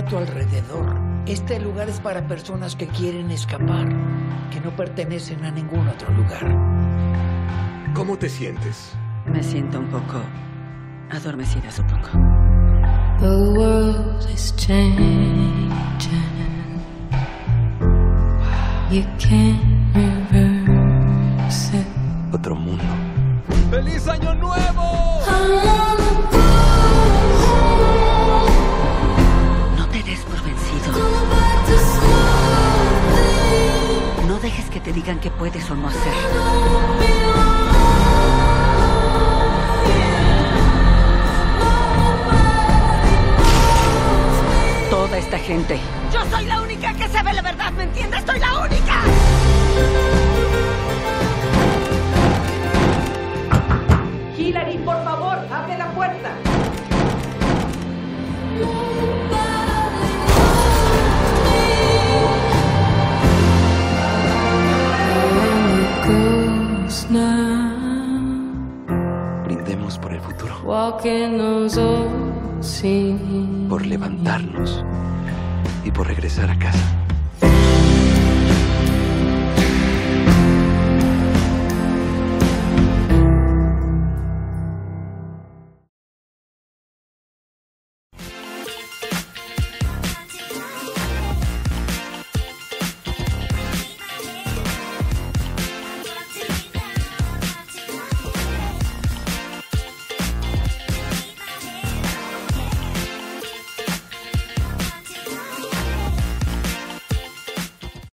a tu alrededor. Este lugar es para personas que quieren escapar, que no pertenecen a ningún otro lugar. ¿Cómo te sientes? Me siento un poco adormecida, supongo. The world is changing. You can't reverse it. Otro mundo. ¡Feliz Año Nuevo! No te des por vencido. No dejes que te digan qué puedes o no hacer. Toda esta gente. Yo soy la única que sabe la verdad, ¿me entiendes? ¡Soy la única! Hillary, por favor, abre la puerta. Brindemos por el futuro. Walking those old scenes. Por levantarnos. Y por regresar a casa.